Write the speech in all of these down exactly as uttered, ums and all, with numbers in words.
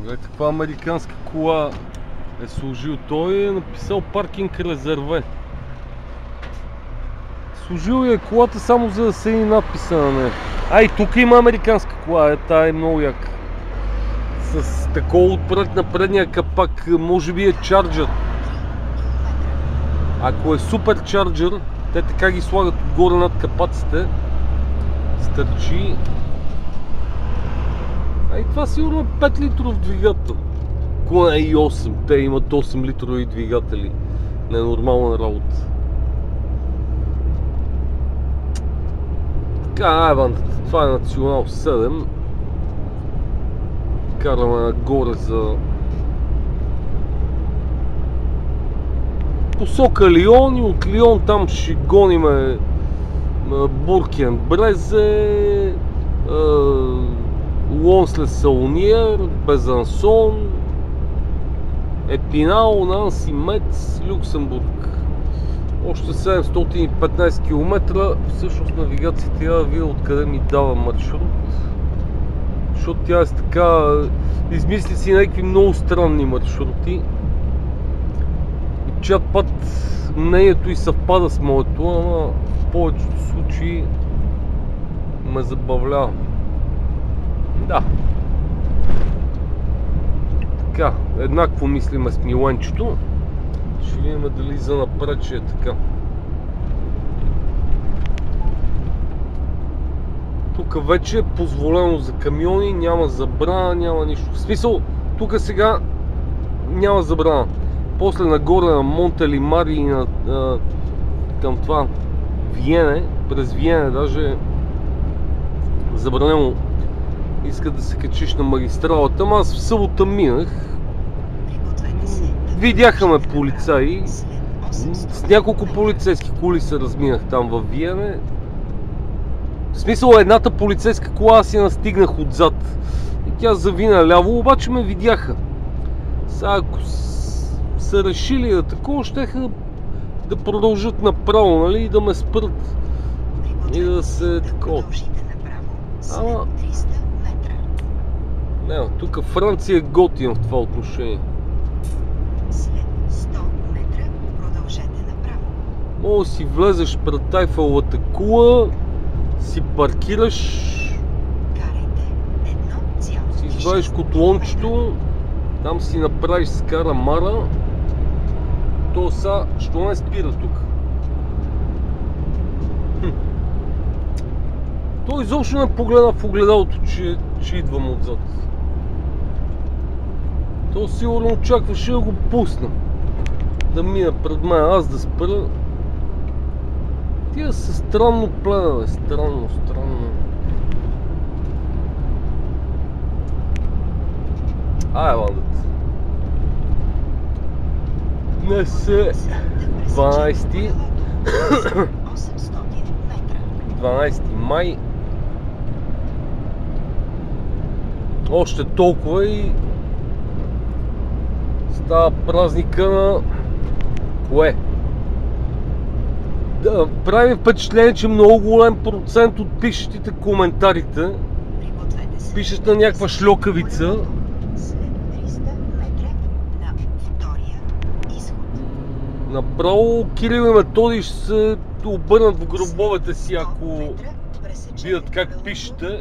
Гледайте каква американска кола е служил. Той е написал паркинг резерве. Служил е колата само за да се и надписа на нея. А и тук има американска кола, е, тая е много яка. С такова отпред на предния капак, може би е чарджър. Ако е супер чарджър, те така ги слагат отгоре над капаците. Стърчи. А и това сигурно е пет литров двигател. Ако не е и осем, те имат осем литрови двигатели. Ненормална работа. Така, ай бандата, това е Национал седем. Караме нагоре за посока Лион и от Лион там ще гониме Буркен Брезе, Лонс-ле-Саулниер, Безансон, Епинал, Нанси, Мец, Люксембург. Още седемстотин и петнайсет километра. Всъщност навигацията трябва да видя откъде ми дава маршрут. Защото тя е така... измисли си някакви много странни маршрути. И чат път мнението и съвпада с моето, ама в повечето случаи ме забавлява. Да. Така, еднакво мислиме с Миленчето. Ще видим дали за напред ще е така. Тук вече е позволено за камиони, няма забрана, няма нищо. В смисъл, тук сега няма забрана. После нагоре на Монтелимар и на, а, към това Виене, през Виене даже е забранено. Иска да се качиш на магистралата, ама аз в събота минах. Видяха ме полицаи. С няколко полицейски коли се разминах там във Виене. В смисъл, едната полицейска кола аз я настигнах отзад. И тя завина ляво, обаче ме видяха. Сега ако са решили да такова, щеха да продължат направо, нали, и да ме спрат. И да се такова. Ама... не, тук Франция е готина в това отношение. Мога да си влезеш пред Айфеловата кула, си паркираш, си извадиш котлончето, там си направиш скара мара, то са, що не спира тук? Хм. Той изобщо не погледа в огледалото, че, че идвам отзад. То сигурно очакваше да го пусна, да мине пред мен, аз да спра. Тия са странно плена, странно, странно. Ай, ладът. Днес е дванайсети май. Още толкова и става празника на... кое? Да, прави впечатление, че много голям процент от пишещите коментарите пишат на някаква шльокавица. Направо Кирил и Методий ще се обърнат в гробовете си, ако видят как пишете.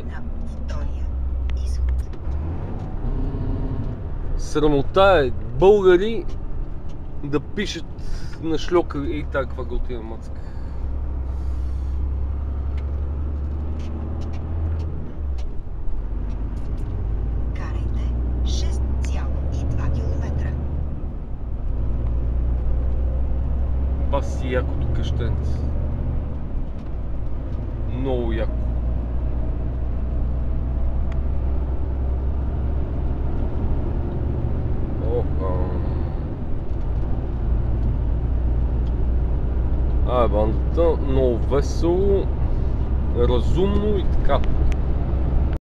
Срамота е българи да пишат на шльокави и таква готина мацка. шест цяло и две километра. Баси якото къщенце. Много яко. А, бандата, много весело, разумно и така.